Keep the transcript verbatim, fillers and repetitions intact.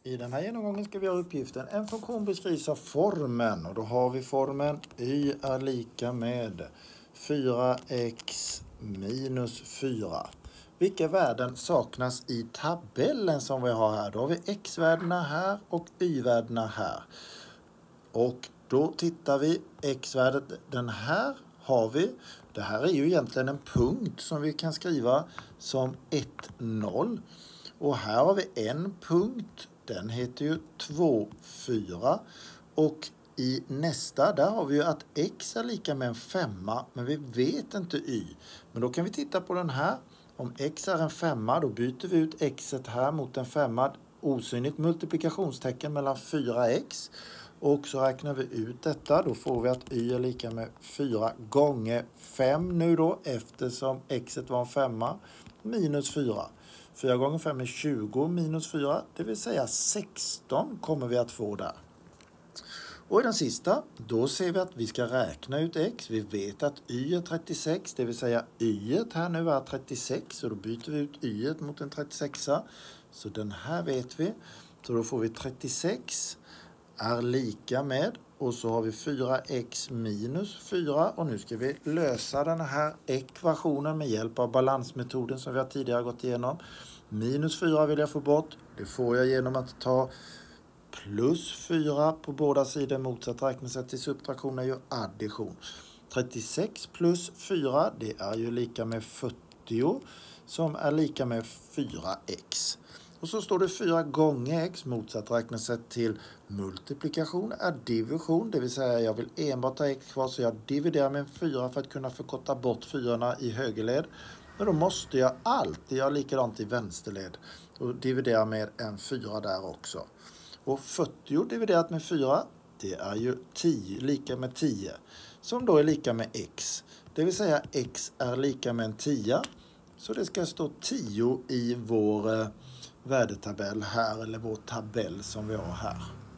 I den här genomgången ska vi göra uppgiften. En funktion beskrivs av formen. Och då har vi formen y är lika med fyra x minus fyra. Vilka värden saknas i tabellen som vi har här? Då har vi x-värdena här och y-värdena här. Och då tittar vi x-värdet. Den här har vi. Det här är ju egentligen en punkt som vi kan skriva som ett noll. Och här har vi en punkt. Den heter ju två fyra. Och i nästa där har vi ju att x är lika med en femma. Men vi vet inte y. Men då kan vi titta på den här. Om x är en femma, då byter vi ut x här mot en femma. Osynligt multiplikationstecken mellan fyra x. Och så räknar vi ut detta. Då får vi att y är lika med fyra gånger fem nu då. Eftersom x var en femma. Minus fyra. fyra gånger fem är tjugo minus fyra. Det vill säga sexton kommer vi att få där. Och i den sista, då ser vi att vi ska räkna ut x. Vi vet att y är trettiosex, det vill säga y här nu är trettiosex. Och då byter vi ut y mot en trettiosex. Så den här vet vi. Så då får vi trettiosex är lika med. Och så har vi fyra x minus fyra. Och nu ska vi lösa den här ekvationen med hjälp av balansmetoden som vi har tidigare gått igenom. Minus fyra vill jag få bort. Det får jag genom att ta plus fyra på båda sidor. Motsatt räknesätt till subtraktion är ju addition. trettiosex plus fyra, det är ju lika med fyrtio som är lika med fyra x. Och så står det fyra gånger x. Motsatt räknesätt till multiplikation är division. Det vill säga jag vill enbart ha x kvar, så jag dividerar med en fyra för att kunna förkorta bort fyrorna i högerled. Men då måste jag alltid göra likadant i vänsterled och dividera med en fyra där också. Och fyrtio dividerat med fyra, det är ju tio, lika med tio. Som då är lika med x. Det vill säga x är lika med en tio. Så det ska stå tio i vår eh, värdetabell här, eller vår tabell som vi har här.